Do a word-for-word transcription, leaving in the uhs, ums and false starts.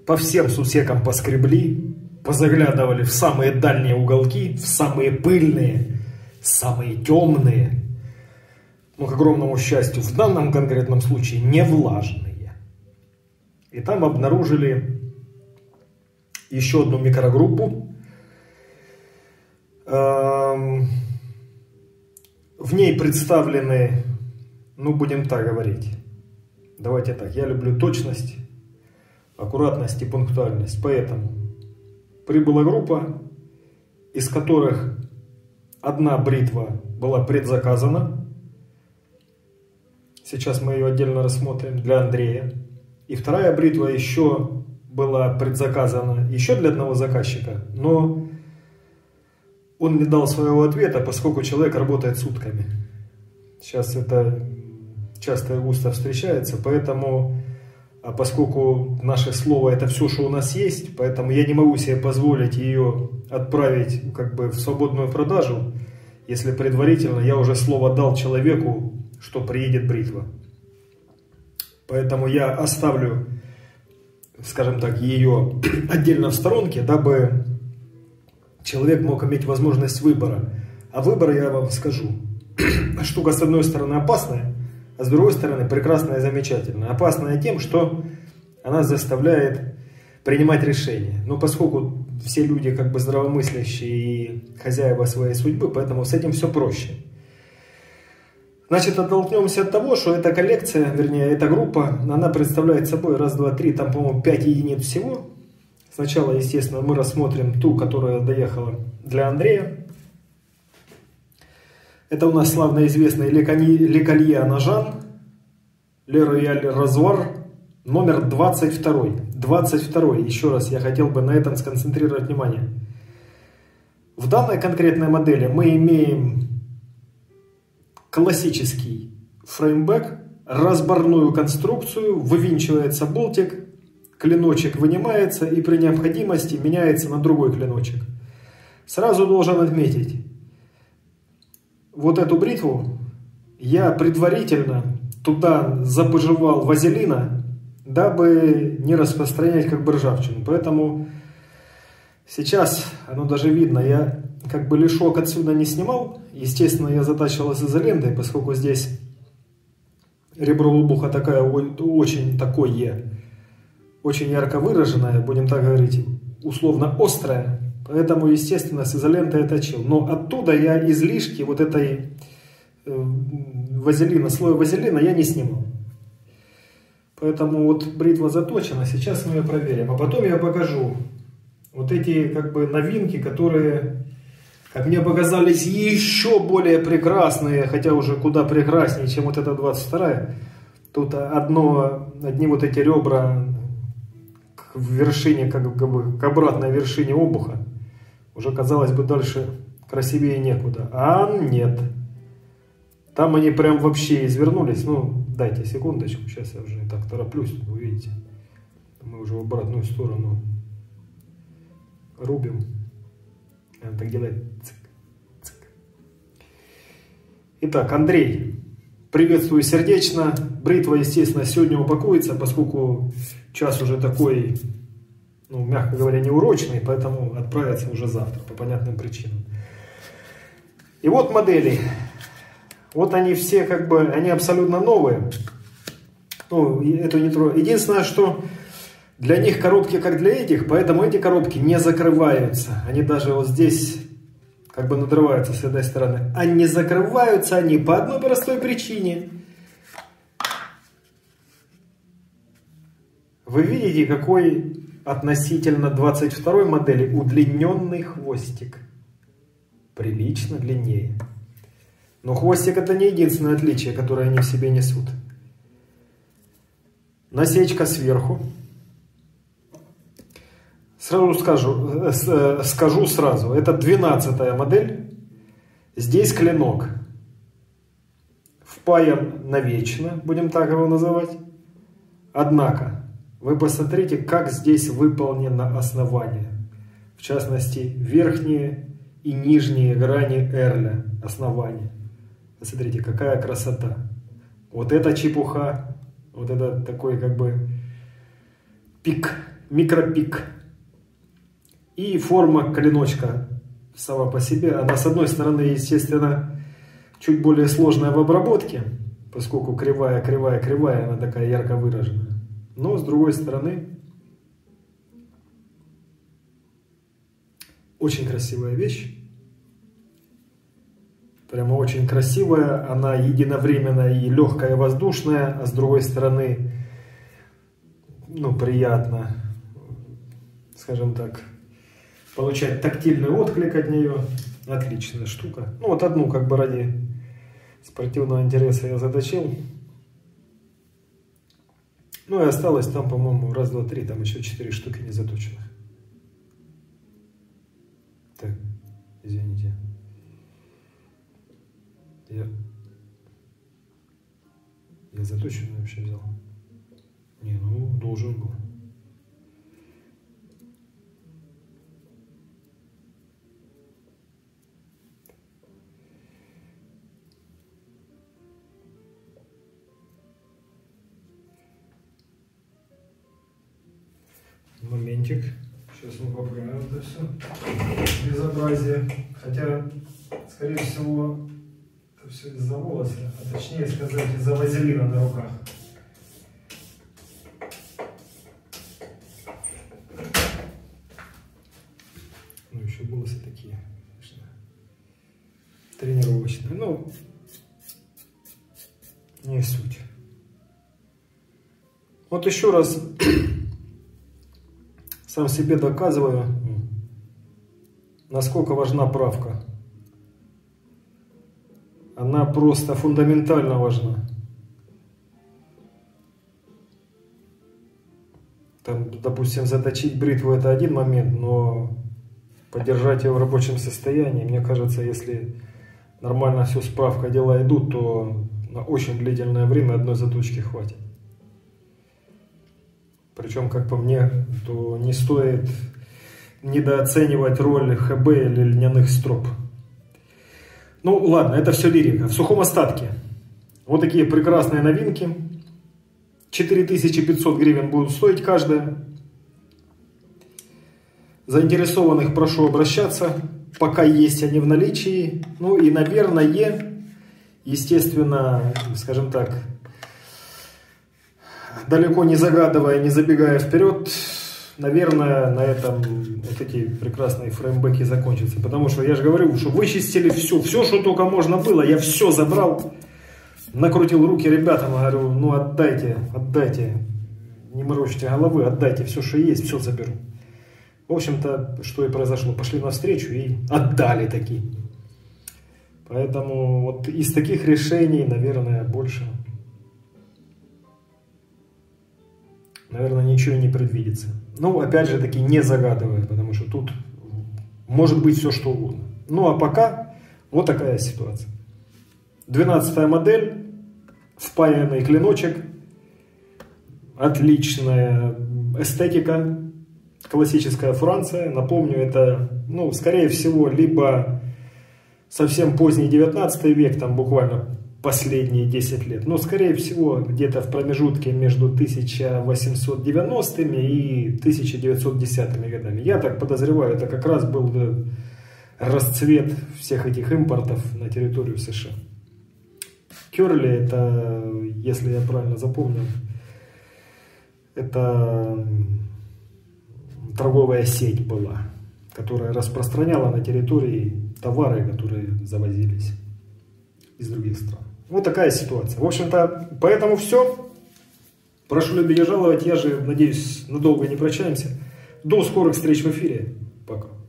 по всем сусекам поскребли, позаглядывали в самые дальние уголки, в самые пыльные, самые темные, но, к огромному счастью, в данном конкретном случае не влажные. И там обнаружили еще одну микрогруппу. В ней представлены, ну, будем так говорить, давайте так, я люблю точность, аккуратность и пунктуальность, поэтому прибыла группа, из которых одна бритва была предзаказана, сейчас мы ее отдельно рассмотрим, для Андрея, и вторая бритва еще была предзаказана еще для одного заказчика, но он не дал своего ответа, поскольку человек работает сутками. Сейчас это часто и густо встречается, поэтому, а поскольку наше слово это все, что у нас есть, поэтому я не могу себе позволить ее отправить как бы в свободную продажу, если предварительно я уже слово дал человеку, что приедет бритва. Поэтому я оставлю, скажем так, ее отдельно в сторонке, дабы человек мог иметь возможность выбора. А выбор я вам скажу. Штука с одной стороны опасная, а с другой стороны прекрасная и замечательная. Опасная тем, что она заставляет принимать решения. Но поскольку все люди как бы здравомыслящие и хозяева своей судьбы, поэтому с этим все проще. Значит, оттолкнемся от того, что эта коллекция, вернее, эта группа, она представляет собой раз, два, три, там, по-моему, пять единиц всего. Сначала, естественно, мы рассмотрим ту, которая доехала для Андрея. Это у нас славно известный Le Collier Nogent, Le Royal Rasoir, номер двадцать два. двадцать два. Еще раз я хотел бы на этом сконцентрировать внимание. В данной конкретной модели мы имеем классический фреймбэк, разборную конструкцию, вывинчивается болтик, клиночек вынимается и при необходимости меняется на другой клиночек. Сразу должен отметить, вот эту бритву я предварительно туда запыживал вазелина, дабы не распространять как бы ржавчину. Поэтому сейчас, оно даже видно, я как бы лишок отсюда не снимал. Естественно, я затачивал с изолентой, поскольку здесь ребро обуха такая, очень такое, очень ярко выраженная, будем так говорить, условно острая. Поэтому, естественно, с изолентой я точил. Но оттуда я излишки вот этой вазелина, слоя вазелина я не снимал. Поэтому вот бритва заточена, сейчас мы ее проверим. А потом я покажу вот эти как бы новинки, которые, как мне показались, еще более прекрасные, хотя уже куда прекраснее, чем вот эта двадцать вторая. Тут одно, одни вот эти ребра к вершине, как, как бы к обратной вершине обуха. Уже, казалось бы, дальше красивее некуда. А нет. Там они прям вообще извернулись. Ну, дайте секундочку. Сейчас я уже так тороплюсь. Вы видите. Мы уже в обратную сторону рубим. Он так делает. Цик, цик. Итак, Андрей. Приветствую сердечно. Бритва, естественно, сегодня упакуется, поскольку час уже такой, ну, мягко говоря, неурочный, поэтому отправится уже завтра по понятным причинам. И вот модели. Вот они все как бы, они абсолютно новые. Ну, это не трудно. Единственное, что для них коробки как для этих, поэтому эти коробки не закрываются. Они даже вот здесь как бы надрываются с этой стороны. А не закрываются они по одной простой причине. Вы видите, какой относительно двадцать второй модели удлиненный хвостик. Прилично длиннее. Но хвостик это не единственное отличие, которое они в себе несут. Насечка сверху. Сразу скажу, скажу сразу, это двенадцатая модель. Здесь клинок впаян навечно, будем так его называть. Однако, вы посмотрите, как здесь выполнено основание. В частности, верхние и нижние грани эрля основания. Посмотрите, какая красота. Вот эта чепуха, вот это такой как бы пик микропик. И форма клиночка сама по себе, она с одной стороны, естественно, чуть более сложная в обработке, поскольку кривая, кривая, кривая, она такая ярко выраженная. Но с другой стороны, очень красивая вещь. Прямо очень красивая. Она единовременно и легкая, и воздушная, а с другой стороны, ну, приятно, скажем так, получать тактильный отклик от нее. Отличная штука. Ну, вот одну как бы ради спортивного интереса я заточил. Ну и осталось там, по-моему, раз, два, три, там еще четыре штуки не заточенных. Так, извините. Я, я заточенную вообще взял. Не, ну, должен был. Моментик. Сейчас мы поправим это все безобразие. Хотя, скорее всего, это все из-за волоса, а точнее сказать, из-за вазелина на руках. Ну, еще волосы такие, конечно, тренировочные. Ну, не суть. Вот еще раз сам себе доказываю, насколько важна правка. Она просто фундаментально важна. Там, допустим, заточить бритву — это один момент, но поддержать ее в рабочем состоянии, мне кажется, если нормально все с правкой, дела идут, то на очень длительное время одной заточки хватит. Причем, как по мне, то не стоит недооценивать роль ХБ или льняных строп. Ну ладно, это все лирика. В сухом остатке вот такие прекрасные новинки. четыре тысячи пятьсот гривен будут стоить каждая. Заинтересованных прошу обращаться, пока есть они в наличии. Ну и, наверное, естественно, скажем так, далеко не загадывая, не забегая вперед, наверное, на этом вот эти прекрасные фреймбеки закончатся. Потому что я же говорю, что вычистили все, все, что только можно было, я все забрал, накрутил руки ребятам, говорю, ну отдайте, отдайте, не морочьте головы, отдайте все, что есть, все заберу. В общем-то, что и произошло, пошли навстречу и отдали такие. Поэтому вот из таких решений, наверное, больше... Наверное, ничего не предвидится. Ну, опять же таки, не загадывая, потому что тут может быть все что угодно. Ну, а пока вот такая ситуация. двенадцатая модель, впаянный клиночек, отличная эстетика, классическая Франция. Напомню, это, ну, скорее всего, либо совсем поздний девятнадцатый век, там буквально последние десять лет, но скорее всего где-то в промежутке между тысяча восемьсот девяностыми и тысяча девятьсот десятыми годами. Я так подозреваю, это как раз был расцвет всех этих импортов на территорию США. Curly, это, если я правильно запомнил, это торговая сеть была, которая распространяла на территории товары, которые завозились из других стран. Вот такая ситуация. В общем-то, поэтому все. Прошу любить и жаловать. Я же, надеюсь, надолго не прощаемся. До скорых встреч в эфире. Пока.